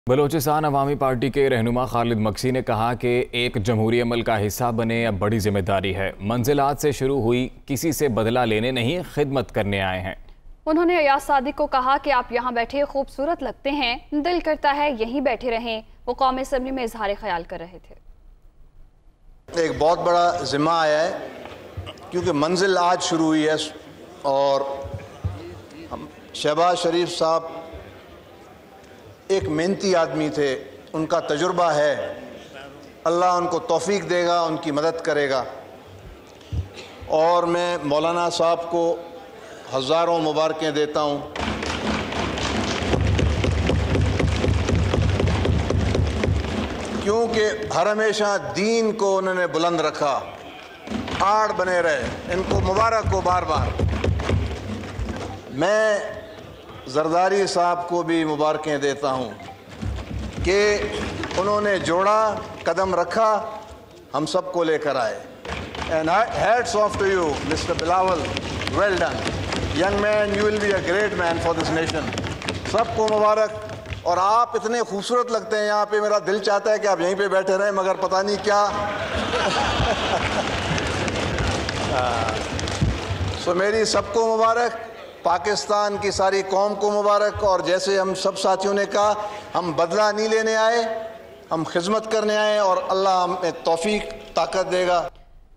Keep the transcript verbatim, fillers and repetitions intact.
بلوچستان عوامی پارٹی کے رہنما خالد مکسی نے کہا کہ ایک جمہوری عمل کا حصہ بنے اب بڑی ذمہ داری ہے۔ منزلات سے شروع ہوئی، کسی سے بدلہ لینے نہیں، خدمت کرنے آئے ہیں۔ انہوں نے ایاز صادق کو کہا کہ آپ یہاں بیٹھے خوبصورت لگتے ہیں، دل کرتا ہے یہیں بیٹھے رہیں۔ وہ قومی اسمبلی میں اظہار خیال کر رہے تھے۔ ایک بہت بڑا ذمہ آیا ہے کیونکہ منزل آج شروع ہوئی ہے اور شہباز شریف صاحب ایک محنتی آدمی تھے، ان کا تجربہ ہے، اللہ ان کو توفیق دے گا، ان کی مدد کرے گا۔ اور میں مولانا صاحب کو ہزاروں مبارکیں دیتا ہوں کیونکہ ہر ہمیشہ دین کو انہوں نے بلند رکھا، آڑ بنے رہے، ان کو مبارک ہو بار بار۔ میں زرداری صاحب کو بھی مبارکیں دیتا ہوں کہ انہوں نے جوڑا، قدم رکھا، ہم سب کو لے کر آئے۔ And hats off to you, Mister Bilawal, well done. Young man, you will be a great man for this nation. سب کو مبارک۔ اور آپ اتنے خوبصورت لگتے ہیں یہاں پہ، میرا دل چاہتا ہے کہ آپ یہیں پہ بیٹھے رہیں، مگر پتہ نہیں کیا۔ سو میری سب کو مبارک، پاکستان کی ساری قوم کو مبارک۔ اور جیسے ہم سب ساتھیوں نے کہا، ہم بدلہ نہیں لینے آئے، ہم خدمت کرنے آئے اور اللہ ہمیں توفیق طاقت دے گا۔